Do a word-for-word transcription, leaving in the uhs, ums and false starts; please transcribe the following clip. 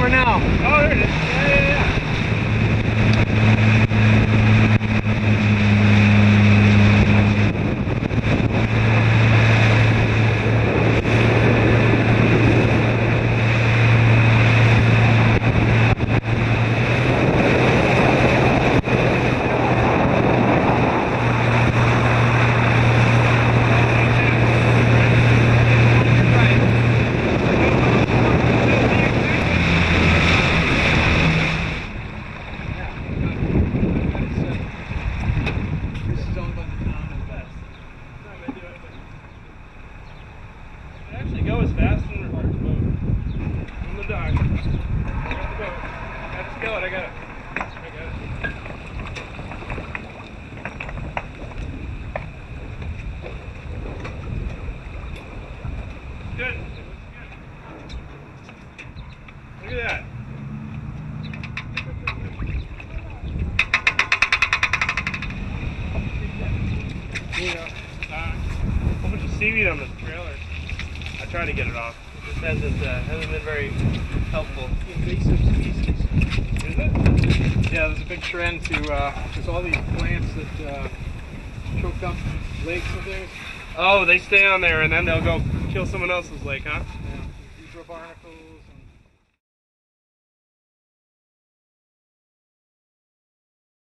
for now. Oh, there it is. Yeah, yeah, yeah. Go as fast and reverse the boat. In the dock. There's the boat. I just go it. I got it. I got it. Good. Look at that. You know, uh, a whole bunch of seaweed on the trailer. I tried to get it off. It just hasn't, uh, hasn't been very helpful. Invasive species. Is it? Yeah, there's a big trend to, uh, there's all these plants that uh, choked up lakes of theirs. Oh, they stay on there and then they'll go kill someone else's lake, huh? Yeah, zebra barnacles and